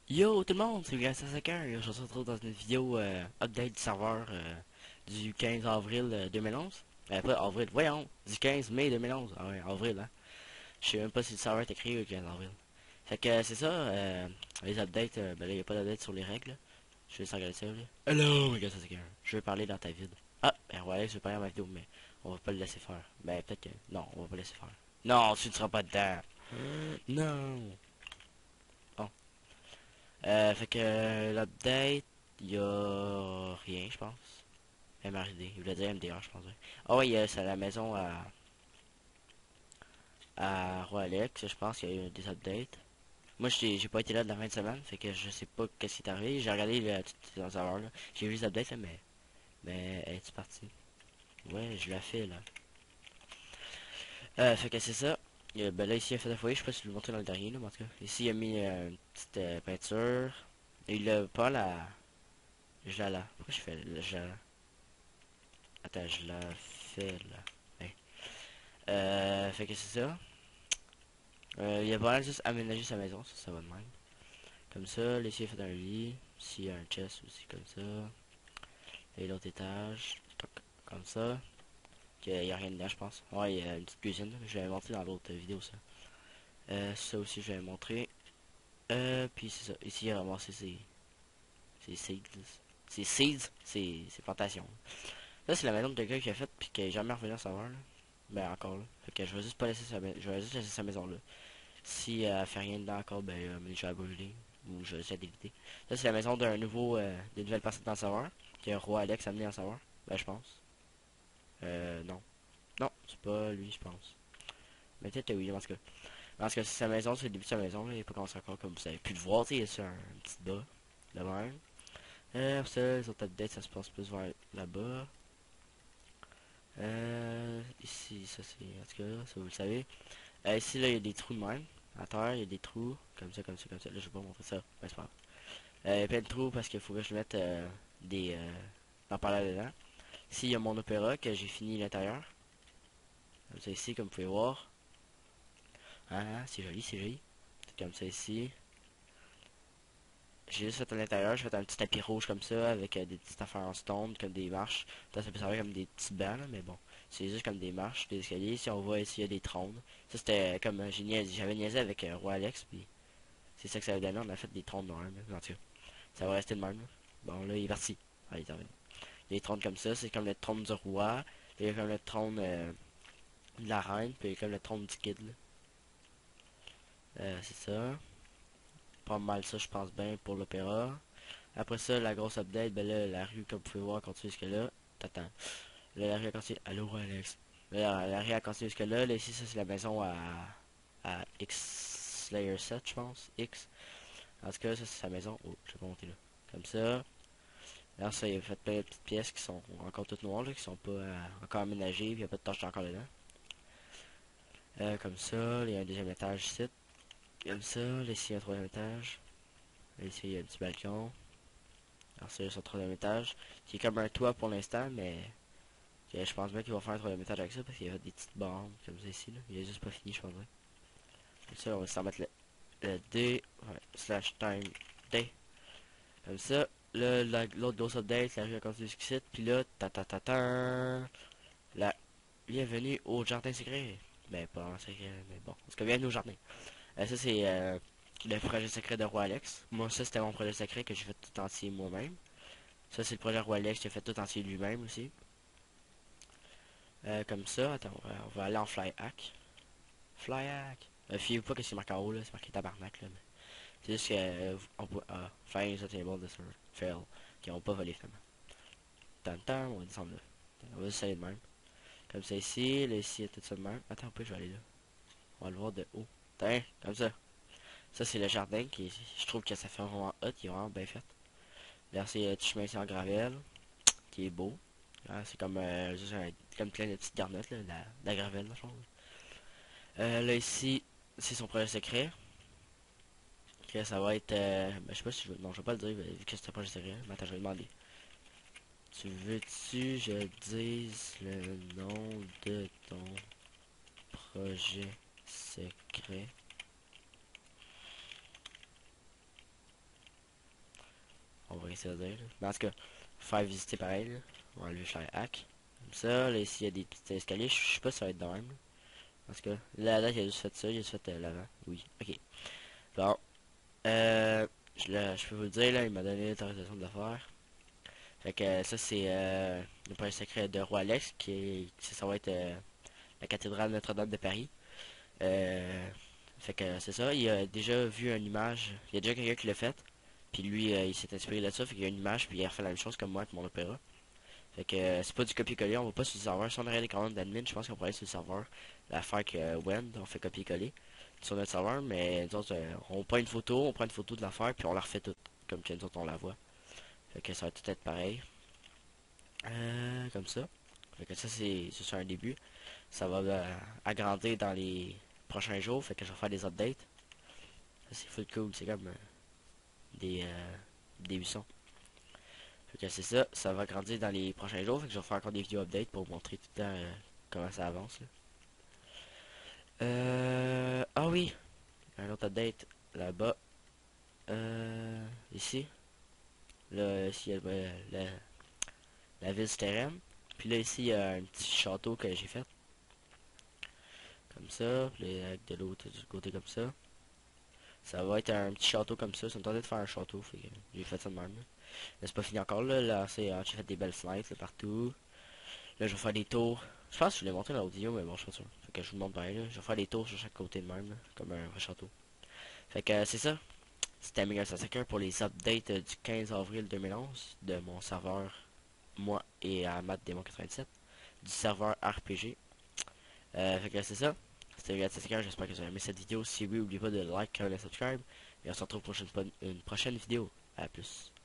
Yo tout le monde, c'est Grâce à Soccer. Je se retrouve dans une vidéo update du serveur du 15 avril 2011. Pas avril, voyons, du 15 mai 2011. Ah ouais, avril, hein. Je sais même pas si le serveur est écrit le 15 avril. Fait que c'est ça, les updates, ben là, y a pas d'update sur les règles. Je vais juste regarder ça, là. Hello, Grâce à Soccer. Je vais parler dans ta vide. Ah, ben ouais, je vais parler dans ma vidéo, mais on va pas le laisser faire. Ben peut-être que. Non, on va pas le laisser faire. Non, tu ne seras pas dedans. Non. Bon. Fait que l'update, il y a rien, je pense. MRD, il voulait dire MDR, je pense. Ouais. Ah oui, c'est à la maison à Roi Alex, je pense qu'il y a eu des updates. Moi, j'ai pas été là de la fin de semaine, fait que je sais pas qu'est-ce qui est arrivé. J'ai regardé toutes les heures, là. J'ai vu les updates, là, mais elle est partie. Ouais, je l'ai fait, là. Fait que c'est ça. Ben là, ici, il a fait la foyer, je sais pas si je vais le montrer dans le dernier, là, mais en tout cas. Ici, il a mis une petite peinture. Et il a pas la... Jala. Pourquoi je fais le Jala? Attends, je la fais là. Ouais. Fait que c'est ça. Il a pas mal juste aménagé sa maison, ça va de même. Comme ça, là, ici il a fait un lit. Ici il y a un chest aussi comme ça. Et l'autre étage. Toc, comme ça. Il y a rien dedans, je pense. Ouais, il y a une petite cuisine. Je l'avais montré dans l'autre vidéo, ça. Ça aussi, je l'avais montré. Puis c'est ça. Ici, il a ramassé ses seeds. Ses seeds, ses plantations. Ça, c'est la maison de quelqu'un qui a fait, puis qui est jamais revenu à savoir, là. Ben, encore là. Fait que je vais juste pas laisser je vais juste laisser sa maison là. Si elle fait rien dedans encore, ben, je vais la brûler. Ou je vais essayer d'éviter. Ça, c'est la maison d'un nouveau, des nouvelles personnes dans le serveur. Qui est un roi Alex amené en serveur. Ben, je pense. Non. Non, c'est pas lui, je pense. Mais peut-être oui, en tout cas. Parce que c'est sa maison, c'est le début de sa maison. Là, il n'est pas commencé encore comme vous avez pu le voir, tu sais, c'est un petit bas. De même. Après ça, les autres updates, ça se passe plus vers là-bas. Ici, ça c'est. En tout cas, ça vous le savez. Ici, là, il y a des trous de même. À terre, il y a des trous. Comme ça, comme ça, comme ça. Là, je vais pas montrer ça. Ben, c'est pas grave. Il y a plein de trous parce qu'il faut que je mette des lampadaires dedans. Ici, il y a mon opéra que j'ai fini l'intérieur. Comme ça, ici, comme vous pouvez voir. Ah, c'est joli, c'est joli. C'est comme ça, ici. J'ai juste fait à l'intérieur. J'ai fait un petit tapis rouge comme ça avec des petites affaires en stone, comme des marches. Ça peut servir comme des petits bancs, là, mais bon. C'est juste comme des marches, des escaliers. Si on voit ici, il y a des trônes. Ça, c'était comme j'avais niaisé avec Roi Alex, puis c'est ça que ça avait donné. On a fait des trônes dans un, en tout cas. Ça va rester de même, là. Bon, là, il est parti. Ah, il est revenu. Il y a des trônes comme ça, c'est comme le trône du roi. Il y a comme le trône de la reine, puis il y a comme le trône du kid, là. C'est ça. Pas mal ça, je pense bien, pour l'opéra. Après ça, la grosse update, ben là, la rue, comme vous pouvez voir, continue jusque là. T'attends. Là, la rue a continué. Allô, Alex. Là, la rue a continué jusque là. Là, ici, ça, c'est la maison à X Slayer 7, je pense. X. En tout cas, ça, c'est sa maison. Oh, je vais pas monter là. Comme ça. Là, ça, il a fait plein de petites pièces qui sont encore toutes noires, là, qui sont pas encore aménagées, puis il n'y a pas de taches encore dedans. Comme ça, il y a un deuxième étage ici. Comme ça, là, ici, il y a un troisième étage. Là, ici, il y a un petit balcon. Alors, c'est son troisième étage, qui est comme un toit pour l'instant, mais je pense bien qu'il va faire un troisième étage avec ça, parce qu'il y a des petites bornes, comme ça ici, là. Il est juste pas fini, je pense bien. Comme ça, on va s'en mettre le D, ouais, slash time D. Comme ça, là, l'autre grosse update, la rue a continué jusqu'ici, puis là, ta ta ta ta. La bienvenue au jardin secret. Ben, pas en secret, mais bon. Parce que bienvenue au jardin. Ça, c'est le projet secret de Roi Alex. Moi, ça, c'était mon projet secret que j'ai fait tout entier moi-même. Ça, c'est le projet Roi Alex qui a fait tout entier lui-même aussi. Comme ça, attends, on va aller en fly hack. Fly hack. Fiez-vous pas que c'est marqué en haut, là, c'est marqué tabarnak, là. C'est juste que, on peut, flying is a table, this fail. Qui ont pas volé finalement. Tant, on va descendre là. On va juste aller de même. Comme ça ici, là ici, il y a tout ça de même. Attends un peu, je vais aller là. On va le voir de haut. Tiens, comme ça. Ça, c'est le jardin qui, je trouve que ça fait vraiment hot, il est vraiment bien fait. Là, c'est le petit chemin ici en gravel, qui est beau. Ah, c'est comme, juste comme plein de petites garnottes, là, la gravelle, là, je pense. Là, ici, c'est son projet secret. Que ça va être, ben, je sais pas si je veux, non, je vais pas le dire, vu que c'est un projet secret. Mais attends, je vais demander. Tu veux-tu, je dise le nom de ton projet secret? réussir à dire. Là. Mais en tout cas, faire visiter pareil. Là. On va enlever faire hack. Comme ça, là, ici, il y a des petits escaliers. Je sais pas si ça va être de même. Là. En tout cas, là, il a juste fait ça. Il a juste fait l'avant. Oui, ok. Bon. Je peux vous le dire, là, il m'a donné l'autorisation de le faire. Fait que ça, c'est le point secret de Roi Alex, ça va être la cathédrale Notre-Dame de Paris. Euh, Fait que c'est ça, il a déjà vu une image, il y a déjà quelqu'un qui l'a fait, puis lui, il s'est inspiré de ça, fait qu'il y a une image, puis il a refait la même chose comme moi avec mon opéra. Fait que c'est pas du copier-coller, on va pas sur le serveur. Si on aurait des commandes d'admin, je pense qu'on pourrait aller sur le serveur. L'affaire que Wend, on fait copier-coller sur notre serveur, mais nous autres, on prend une photo de l'affaire, puis on la refait toute, comme que nous autres on la voit. Fait que ça va tout être pareil. Comme ça. Fait que ça, c'est sur un début. Ça va agrandir dans les prochains jours, fait que je vais faire des updates. Ça, c'est full cool, c'est comme des, euh, des buissons. Fait que c'est ça, ça va grandir dans les prochains jours, fait que je vais faire encore des vidéos updates pour vous montrer tout le temps comment ça avance. Là. Ah oui, un autre update là-bas. Ici. Là, ici, il y a la ville souterraine. Puis là, ici, il y a un petit château que j'ai fait. Comme ça. Puis là, avec de l'autre du côté comme ça. Ça va être un petit château comme ça. Ça me tentait de faire un château. Fait que j'ai fait ça de même. Là, c'est pas fini encore. Là j'ai fait des belles fenêtres là, partout. Là, je vais faire des tours. Je pense que je vous l'ai montré dans l'autre vidéo, mais bon, je suis pas sûr. Fait que je vous le montre bien. Là. Je vais faire des tours sur chaque côté de même. Là, comme un vrai château. Fait que c'est ça. C'était Mega Sassacre pour les updates du 15 avril 2011 de mon serveur, moi et Ahmad Démon 97, du serveur RPG. Fait que c'est ça. C'était Mega Sassacre, j'espère que vous avez aimé cette vidéo. Si oui, n'oubliez pas de like, comment et subscribe. Et on se retrouve pour une prochaine vidéo. A plus.